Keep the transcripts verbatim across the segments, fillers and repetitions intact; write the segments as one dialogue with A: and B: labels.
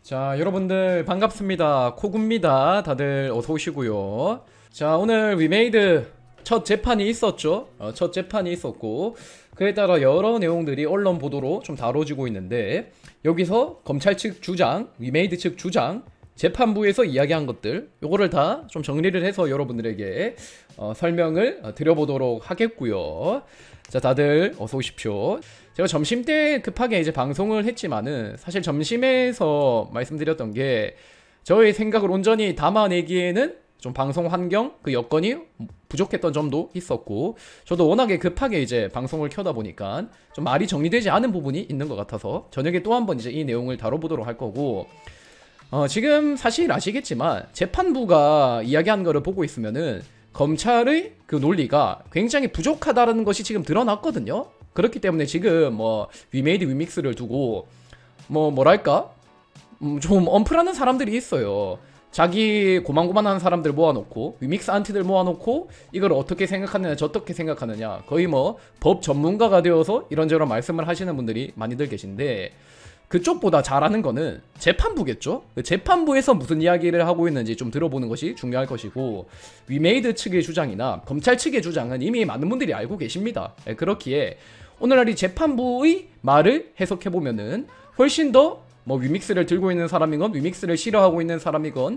A: 자, 여러분들 반갑습니다. 코구입니다. 다들 어서 오시고요. 자, 오늘 위메이드 첫 재판이 있었죠. 어, 첫 재판이 있었고 그에 따라 여러 내용들이 언론 보도로 좀 다뤄지고 있는데, 여기서 검찰 측 주장, 위메이드 측 주장, 재판부에서 이야기한 것들, 요거를 다 좀 정리를 해서 여러분들에게 어, 설명을 드려보도록 하겠고요. 자, 다들 어서 오십시오. 제가 점심때 급하게 이제 방송을 했지만은, 사실 점심에서 말씀드렸던 게 저의 생각을 온전히 담아내기에는 좀 방송 환경, 그 여건이 부족했던 점도 있었고, 저도 워낙에 급하게 이제 방송을 켜다 보니까 좀 말이 정리되지 않은 부분이 있는 것 같아서 저녁에 또 한 번 이제 이 내용을 다뤄보도록 할 거고, 어, 지금 사실 아시겠지만 재판부가 이야기한 거를 보고 있으면은 검찰의 그 논리가 굉장히 부족하다는 것이 지금 드러났거든요. 그렇기 때문에 지금 뭐 위메이드 위믹스를 두고 뭐 뭐랄까 음, 좀 엄플하는 사람들이 있어요. 자기 고만고만한 사람들 모아놓고, 위믹스 안티들 모아놓고 이걸 어떻게 생각하느냐 저떻게 생각하느냐, 거의 뭐 법 전문가가 되어서 이런저런 말씀을 하시는 분들이 많이들 계신데, 그쪽보다 잘하는 거는 재판부겠죠? 재판부에서 무슨 이야기를 하고 있는지 좀 들어보는 것이 중요할 것이고, 위메이드 측의 주장이나 검찰 측의 주장은 이미 많은 분들이 알고 계십니다. 그렇기에 오늘날 이 재판부의 말을 해석해보면은 훨씬 더 뭐 위믹스를 들고 있는 사람이건 위믹스를 싫어하고 있는 사람이건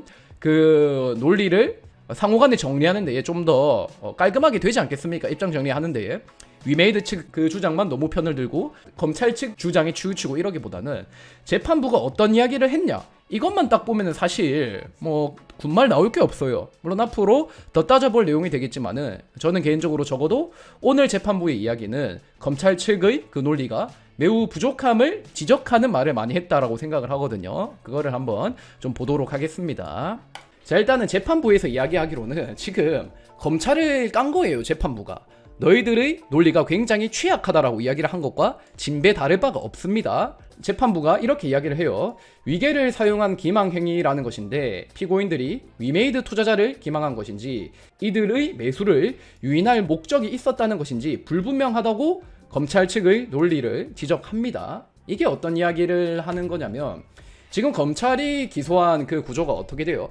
A: 그 논리를 상호간에 정리하는 데에 좀 더 깔끔하게 되지 않겠습니까? 입장 정리하는 데에. 위메이드 측 그 주장만 너무 편을 들고 검찰 측 주장에 치우치고 이러기보다는 재판부가 어떤 이야기를 했냐, 이것만 딱 보면은 사실 뭐 군말 나올 게 없어요. 물론 앞으로 더 따져볼 내용이 되겠지만은, 저는 개인적으로 적어도 오늘 재판부의 이야기는 검찰 측의 그 논리가 매우 부족함을 지적하는 말을 많이 했다라고 생각을 하거든요. 그거를 한번 좀 보도록 하겠습니다. 자, 일단은 재판부에서 이야기하기로는 지금 검찰을 깐 거예요. 재판부가 너희들의 논리가 굉장히 취약하다라고 이야기를 한 것과 진배 다를 바가 없습니다. 재판부가 이렇게 이야기를 해요. 위계를 사용한 기망행위라는 것인데, 피고인들이 위메이드 투자자를 기망한 것인지 이들의 매수를 유인할 목적이 있었다는 것인지 불분명하다고 검찰 측의 논리를 지적합니다. 이게 어떤 이야기를 하는 거냐면, 지금 검찰이 기소한 그 구조가 어떻게 돼요?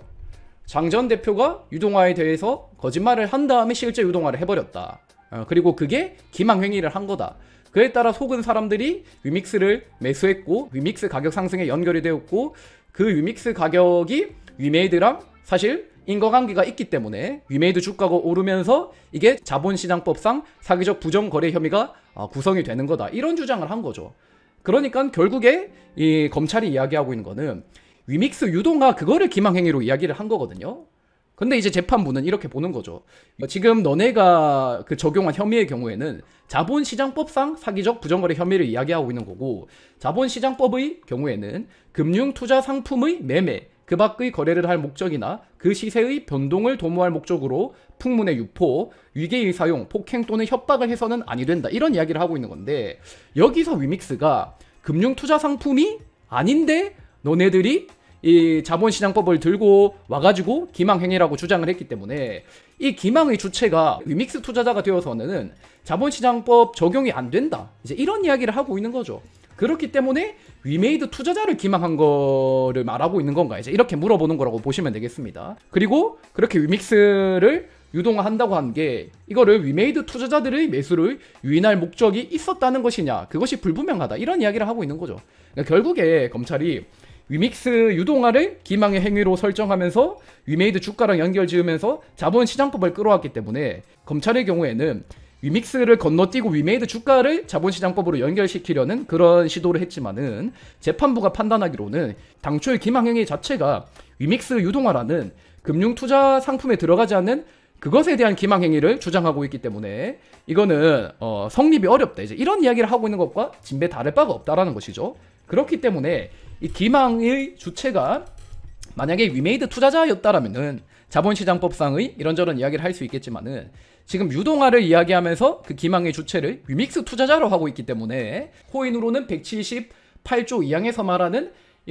A: 장 전 대표가 유동화에 대해서 거짓말을 한 다음에 실제 유동화를 해버렸다. 어, 그리고 그게 기망행위를 한 거다. 그에 따라 속은 사람들이 위믹스를 매수했고, 위믹스 가격 상승에 연결이 되었고, 그 위믹스 가격이 위메이드랑 사실 인과관계가 있기 때문에 위메이드 주가가 오르면서 이게 자본시장법상 사기적 부정거래 혐의가 구성이 되는 거다. 이런 주장을 한 거죠. 그러니까 결국에 이 검찰이 이야기하고 있는 거는 위믹스 유동화 그거를 기망행위로 이야기를 한 거거든요. 근데 이제 재판부는 이렇게 보는 거죠. 지금 너네가 그 적용한 혐의의 경우에는 자본시장법상 사기적 부정거래 혐의를 이야기하고 있는 거고, 자본시장법의 경우에는 금융투자상품의 매매, 그 밖의 거래를 할 목적이나 그 시세의 변동을 도모할 목적으로 풍문의 유포, 위계의 사용, 폭행 또는 협박을 해서는 아니 된다. 이런 이야기를 하고 있는 건데, 여기서 위믹스가 금융투자상품이 아닌데 너네들이 이 자본시장법을 들고 와가지고 기망행위라고 주장을 했기 때문에, 이 기망의 주체가 위믹스 투자자가 되어서는 자본시장법 적용이 안 된다. 이제 이런 이야기를 하고 있는 거죠. 그렇기 때문에 위메이드 투자자를 기망한 거를 말하고 있는 건가, 이제 이렇게 물어보는 거라고 보시면 되겠습니다. 그리고 그렇게 위믹스를 유동화한다고 한 게, 이거를 위메이드 투자자들의 매수를 유인할 목적이 있었다는 것이냐, 그것이 불분명하다. 이런 이야기를 하고 있는 거죠. 그러니까 결국에 검찰이 위믹스 유동화를 기망의 행위로 설정하면서 위메이드 주가랑 연결 지으면서 자본시장법을 끌어왔기 때문에, 검찰의 경우에는 위믹스를 건너뛰고 위메이드 주가를 자본시장법으로 연결시키려는 그런 시도를 했지만은, 재판부가 판단하기로는 당초의 기망행위 자체가 위믹스 유동화라는 금융투자 상품에 들어가지 않는 그것에 대한 기망행위를 주장하고 있기 때문에 이거는 어, 성립이 어렵다. 이제 이런 이야기를 하고 있는 것과 진배 다를 바가 없다라는 것이죠. 그렇기 때문에 이 기망의 주체가 만약에 위메이드 투자자였다라면은 자본시장법상의 이런저런 이야기를 할 수 있겠지만은, 지금 유동화를 이야기하면서 그 기망의 주체를 위믹스 투자자로 하고 있기 때문에 호인으로는 백칠십팔 조 이항에서 말하는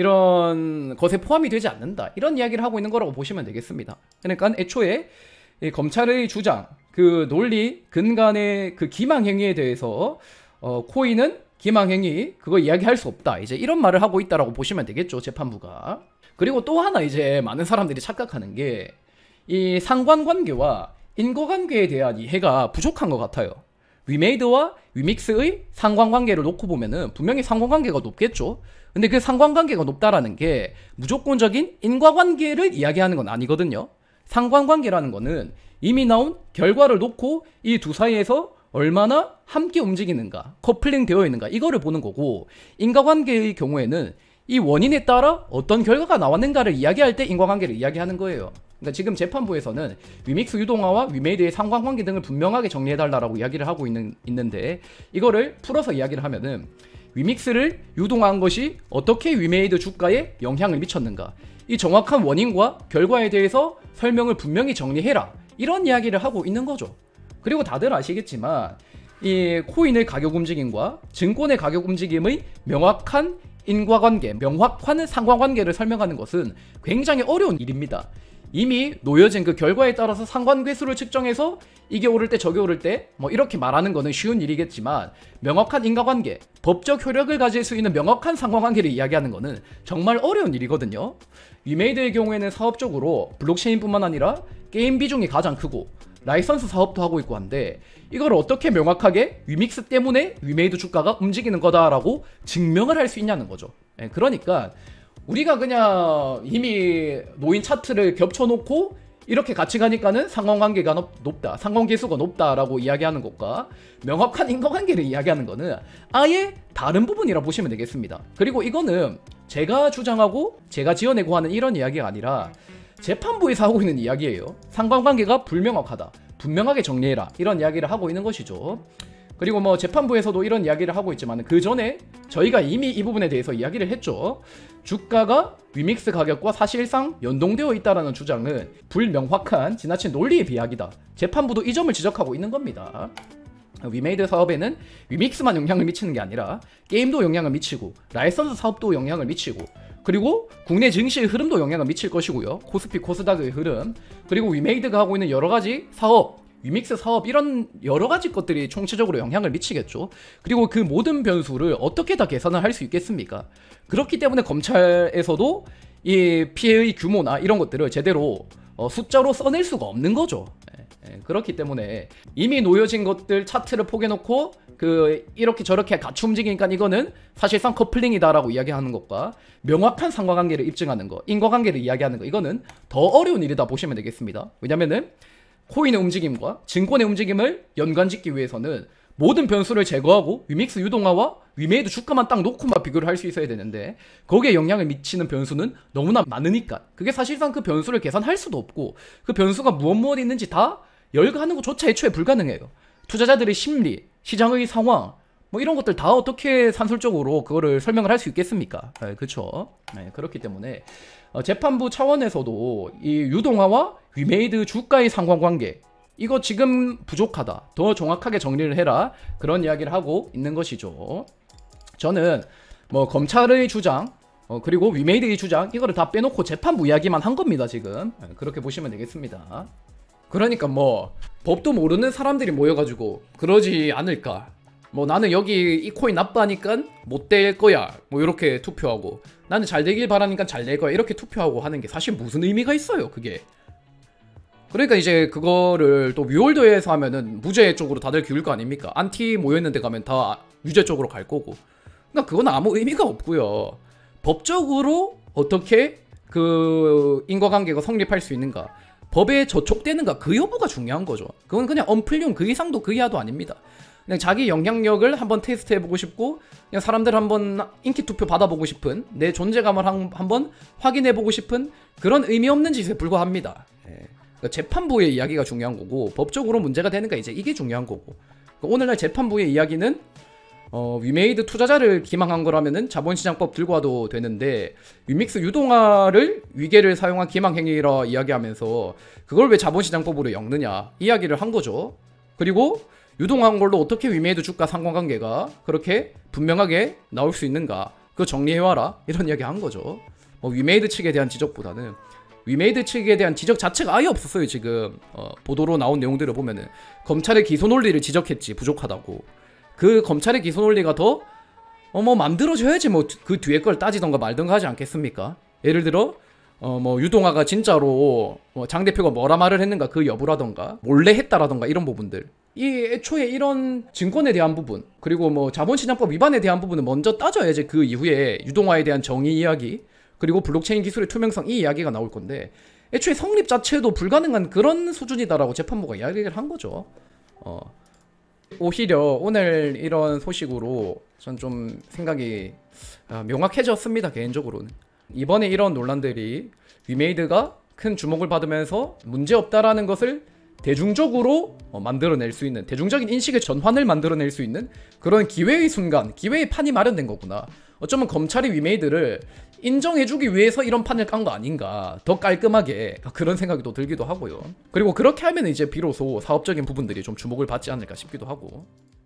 A: 이런 것에 포함이 되지 않는다. 이런 이야기를 하고 있는 거라고 보시면 되겠습니다. 그러니까 애초에 이 검찰의 주장, 그 논리 근간의 그 기망행위에 대해서 어, 코인은 기망행위 그거 이야기할 수 없다. 이제 이런 말을 하고 있다라고 보시면 되겠죠, 재판부가. 그리고 또 하나 이제 많은 사람들이 착각하는 게 이 상관관계와 인과관계에 대한 이해가 부족한 것 같아요. 위메이드와 위믹스의 상관관계를 놓고 보면은 분명히 상관관계가 높겠죠. 근데 그 상관관계가 높다라는 게 무조건적인 인과관계를 이야기하는 건 아니거든요. 상관관계라는 거는 이미 나온 결과를 놓고 이 두 사이에서 얼마나 함께 움직이는가, 커플링 되어 있는가, 이거를 보는 거고, 인과관계의 경우에는 이 원인에 따라 어떤 결과가 나왔는가를 이야기할 때 인과관계를 이야기하는 거예요. 그러니까 지금 재판부에서는 위믹스 유동화와 위메이드의 상관관계 등을 분명하게 정리해달라고 이야기를 하고 있는, 있는데 이거를 풀어서 이야기를 하면은 위믹스를 유동화한 것이 어떻게 위메이드 주가에 영향을 미쳤는가, 이 정확한 원인과 결과에 대해서 설명을 분명히 정리해라, 이런 이야기를 하고 있는 거죠. 그리고 다들 아시겠지만 이 코인의 가격 움직임과 증권의 가격 움직임의 명확한 인과관계, 명확한 상관관계를 설명하는 것은 굉장히 어려운 일입니다. 이미 놓여진 그 결과에 따라서 상관계수를 측정해서 이게 오를 때 저게 오를 때 뭐 이렇게 말하는 거는 쉬운 일이겠지만, 명확한 인과관계, 법적 효력을 가질 수 있는 명확한 상관관계를 이야기하는 거는 정말 어려운 일이거든요. 위메이드의 경우에는 사업적으로 블록체인뿐만 아니라 게임 비중이 가장 크고 라이선스 사업도 하고 있고 한데, 이걸 어떻게 명확하게 위믹스 때문에 위메이드 주가가 움직이는 거다라고 증명을 할 수 있냐는 거죠. 예, 그러니까 우리가 그냥 이미 놓인 차트를 겹쳐놓고 이렇게 같이 가니까는 상관관계가 높다, 상관계수가 높다라고 이야기하는 것과 명확한 인과관계를 이야기하는 거는 아예 다른 부분이라 보시면 되겠습니다. 그리고 이거는 제가 주장하고 제가 지어내고 하는 이런 이야기가 아니라 재판부에서 하고 있는 이야기예요. 상관관계가 불명확하다, 분명하게 정리해라, 이런 이야기를 하고 있는 것이죠. 그리고 뭐 재판부에서도 이런 이야기를 하고 있지만 그 전에 저희가 이미 이 부분에 대해서 이야기를 했죠. 주가가 위믹스 가격과 사실상 연동되어 있다는 주장은 불명확한 지나친 논리의 비약이다. 재판부도 이 점을 지적하고 있는 겁니다. 위메이드 사업에는 위믹스만 영향을 미치는 게 아니라 게임도 영향을 미치고 라이선스 사업도 영향을 미치고, 그리고 국내 증시의 흐름도 영향을 미칠 것이고요. 코스피 코스닥의 흐름, 그리고 위메이드가 하고 있는 여러가지 사업, 위믹스 사업, 이런 여러가지 것들이 총체적으로 영향을 미치겠죠. 그리고 그 모든 변수를 어떻게 다 계산을 할 수 있겠습니까? 그렇기 때문에 검찰에서도 이 피해의 규모나 이런 것들을 제대로 어, 숫자로 써낼 수가 없는 거죠. 예, 예, 그렇기 때문에 이미 놓여진 것들 차트를 포개놓고 그 이렇게 저렇게 같이 움직이니까 이거는 사실상 커플링이다라고 이야기하는 것과 명확한 상관관계를 입증하는 것, 인과관계를 이야기하는 것, 이거는 더 어려운 일이다 보시면 되겠습니다. 왜냐면은 코인의 움직임과 증권의 움직임을 연관짓기 위해서는 모든 변수를 제거하고 위믹스 유동화와 위메이드 주가만 딱 놓고만 비교를 할 수 있어야 되는데, 거기에 영향을 미치는 변수는 너무나 많으니까 그게 사실상 그 변수를 계산할 수도 없고, 그 변수가 무엇 무엇 있는지 다 열거하는 것조차 애초에 불가능해요. 투자자들의 심리, 시장의 상황, 뭐 이런 것들 다 어떻게 산술적으로 그거를 설명을 할 수 있겠습니까? 네, 그렇죠. 네, 그렇기 때문에 어, 재판부 차원에서도 이 유동화와 위메이드 주가의 상관관계, 이거 지금 부족하다, 더 정확하게 정리를 해라, 그런 이야기를 하고 있는 것이죠. 저는 뭐 검찰의 주장, 어, 그리고 위메이드의 주장, 이거를 다 빼놓고 재판부 이야기만 한 겁니다 지금. 네, 그렇게 보시면 되겠습니다. 그러니까 뭐 법도 모르는 사람들이 모여가지고 그러지 않을까, 뭐 나는 여기 이 코인 나빠하니까 못 될 거야, 뭐 이렇게 투표하고, 나는 잘 되길 바라니까 잘 될 거야, 이렇게 투표하고 하는 게 사실 무슨 의미가 있어요 그게. 그러니까 이제 그거를 또 위월드에서 하면은 무죄 쪽으로 다들 기울 거 아닙니까? 안티 모여있는 데 가면 다 유죄 쪽으로 갈 거고. 그러니까 그건 아무 의미가 없고요. 법적으로 어떻게 그 인과관계가 성립할 수 있는가, 법에 저촉되는가, 그 여부가 중요한 거죠. 그건 그냥 언플륨 그 이상도 그 이하도 아닙니다. 그냥 자기 영향력을 한번 테스트해보고 싶고, 그냥 사람들 한번 인기투표 받아보고 싶은, 내 존재감을 한, 한번 확인해보고 싶은 그런 의미 없는 짓에 불과합니다. 예. 그러니까 재판부의 이야기가 중요한 거고, 법적으로 문제가 되는가, 이제 이게 중요한 거고. 그러니까 오늘날 재판부의 이야기는 어, 위메이드 투자자를 기망한 거라면은 자본시장법 들고 와도 되는데, 위믹스 유동화를 위계를 사용한 기망행위라 이야기하면서 그걸 왜 자본시장법으로 엮느냐 이야기를 한 거죠. 그리고 유동화한 걸로 어떻게 위메이드 주가 상관관계가 그렇게 분명하게 나올 수 있는가, 그거 정리해와라, 이런 이야기 한 거죠. 뭐 위메이드 측에 대한 지적보다는 위메이드 측에 대한 지적 자체가 아예 없었어요. 지금 어, 보도로 나온 내용들을 보면은 검찰의 기소 논리를 지적했지 부족하다고. 그 검찰의 기소 논리가 더 어 뭐 만들어져야지 뭐 그 뒤에 걸 따지던가 말던가 하지 않겠습니까? 예를 들어 어 뭐 유동화가 진짜로 뭐장 대표가 뭐라 말을 했는가 그 여부라던가 몰래 했다라던가 이런 부분들, 이 애초에 이런 증권에 대한 부분 그리고 뭐 자본시장법 위반에 대한 부분은 먼저 따져야지 그 이후에 유동화에 대한 정의 이야기 그리고 블록체인 기술의 투명성 이 이야기가 나올 건데, 애초에 성립 자체도 불가능한 그런 수준이다라고 재판부가 이야기를 한 거죠. 어 오히려 오늘 이런 소식으로 전 좀 생각이 명확해졌습니다. 개인적으로는 이번에 이런 논란들이 위메이드가 큰 주목을 받으면서 문제없다라는 것을 대중적으로 만들어낼 수 있는, 대중적인 인식의 전환을 만들어낼 수 있는 그런 기회의 순간, 기회의 판이 마련된 거구나. 어쩌면 검찰이 위메이드를 인정해주기 위해서 이런 판을 깐 거 아닌가, 더 깔끔하게, 그런 생각이 또 들기도 하고요. 그리고 그렇게 하면 이제 비로소 사업적인 부분들이 좀 주목을 받지 않을까 싶기도 하고.